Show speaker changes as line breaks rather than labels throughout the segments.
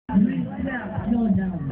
Slow down.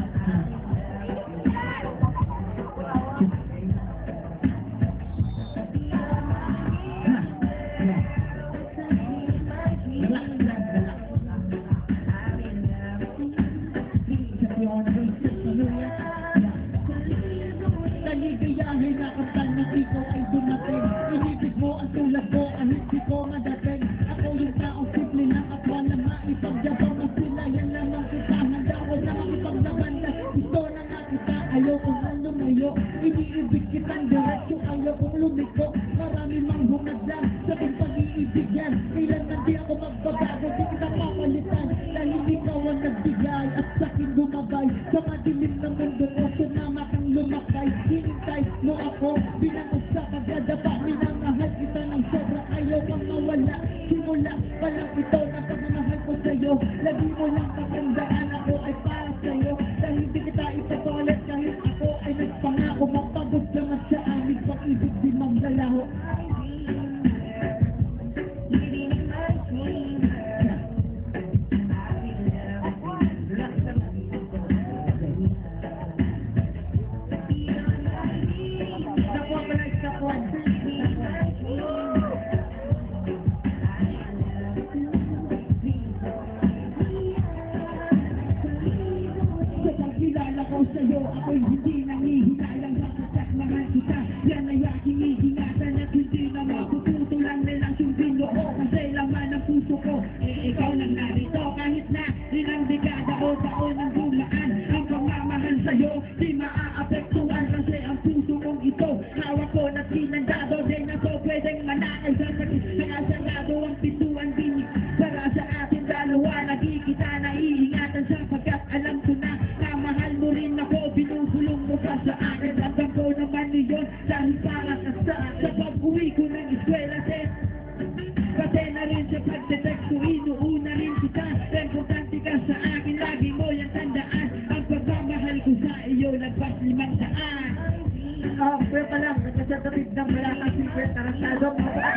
Naligayahin na kapag ikaw ay dumating. Inibig mo ang tulad ko, ang hindi ko madating. Ako yung taong simple na kapwa na maipagyabaw mo sila. Yan lamang kita, handa ko na makipaglaban. Gusto na nga kita, ayaw kong lumayo. Iniibig kitang diretso, ayaw kong lumiko. Marami mang humadlang sa aking pag-iibigan. Kailangan di ako magbabago, di kita papalitan. Dahil ikaw ang nagbigay at sa'kin bumabay. Sa madilim na mundo ko, sumama kang lumakay. Hinintay mo ako, binangos sa pagdadapa. Minamahal kita ng sobra, ayaw kang mawala. Simula pa lang ito na pagmamahal ko sa'yo. Lagi mo lang pagkandaan, ako ay para sa'yo. Dahil di kita ipatulit kahit ako ay nagpangako. Mapagod naman sa aming pag-ibig di maglalaho. Sa'yo, ako'y hindi nangihinayang masasak naman kita. Yan ay aking iingatan at hindi na mapuputulan relasyon binoo. Kasi laman ang puso ko, ikaw nang narito. Kahit na ilang dekada o taon ang dumaan, ang pagmamahal sa'yo di maaapektuhan. Kasi ang puso kong ito, hawak ko na sinandado. Di na so pwedeng manakay sa sakit. Nakasarado ang pintuan dinig para sa atin dalawa. Lagi kita naiingatan sapagkat alam ko na mahal mo rin ako, binubulong mo pa sa akin. Alam ko naman yun dahil para ka sa pag-uwi ko ng eskwela. Kasi na rin sa pagdetext ko, inuuna rin kita. Importante ka sa akin, lagi mo yung tandaan. Ang pagmamahal ko sa iyo, nagpas 500. Pero pala, nagkasatapid ng malakas secret, tarantadong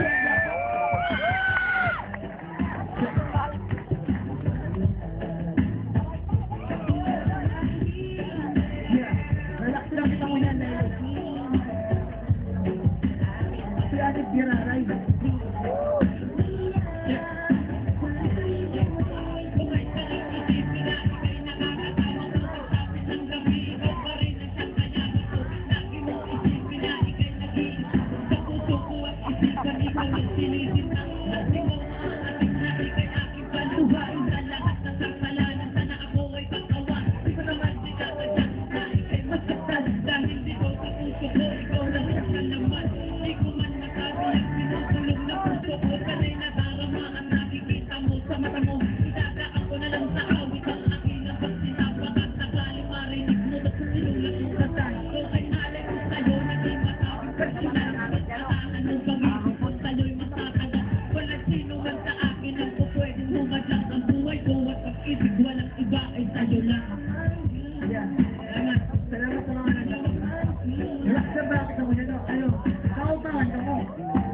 Biraray. Salamat sa mga naglalaro. Relax na ba? Kita mo na ito. Ano? Kaupahan ka mo.